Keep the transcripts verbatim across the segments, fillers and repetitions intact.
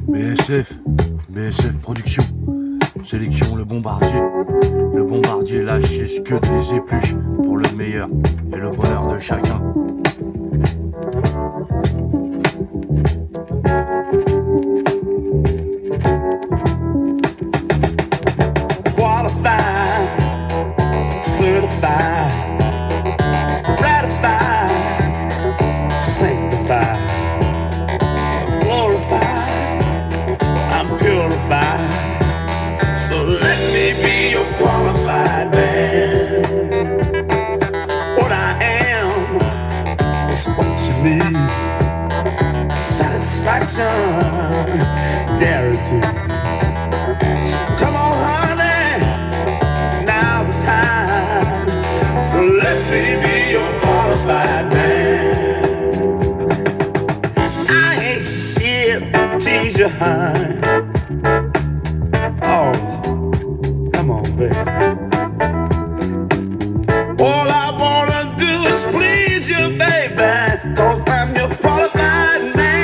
B S F, B S F Production, sélection le bombardier. Le bombardier lâche ses scuds les épluches pour le meilleur et le bonheur de chacun. Qualified, certified, ratified, sanctified, glorified, I'm purified. So let me be your qualified man. What I am is what you need. Satisfaction guaranteed. So come on, honey, now's the time. So let me be your qualified man. I ain't here to tease you, honey. Oh, come on, baby. All I wanna do is please you, baby, 'cause I'm your qualified man.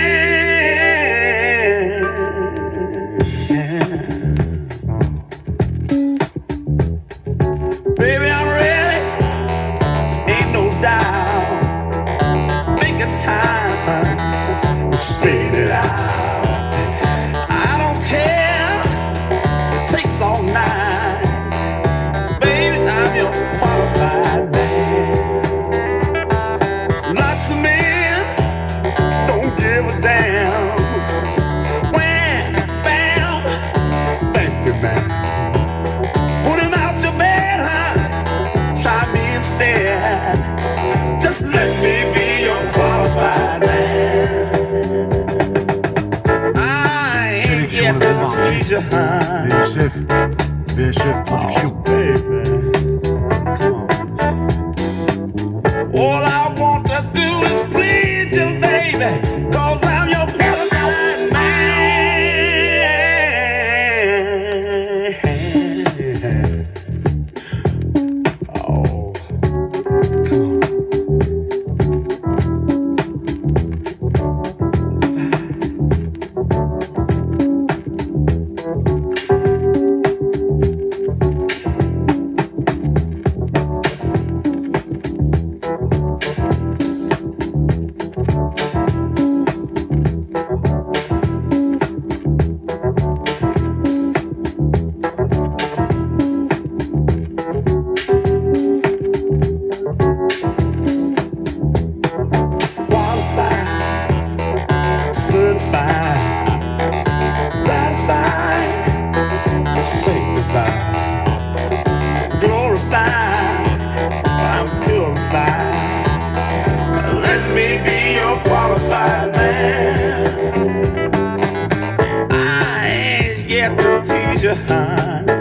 Baby, I'm ready, ain't no doubt. Think it's time to straighten it out. I don't care, it takes all night. Baby, I'm your qualified man. Lots of men don't give a damn. Wham, bam, thank you, man. Put him out your bed, huh? Try me instead. Just let me be your qualified man. I ain't Sélection here le to tease you, bombardier. huh? B S F, B S F Production. All I want to do is please you, baby, 'cause I'm your qualified man. Oh, come on. Qualified man, I ain't yet to tease you, huh?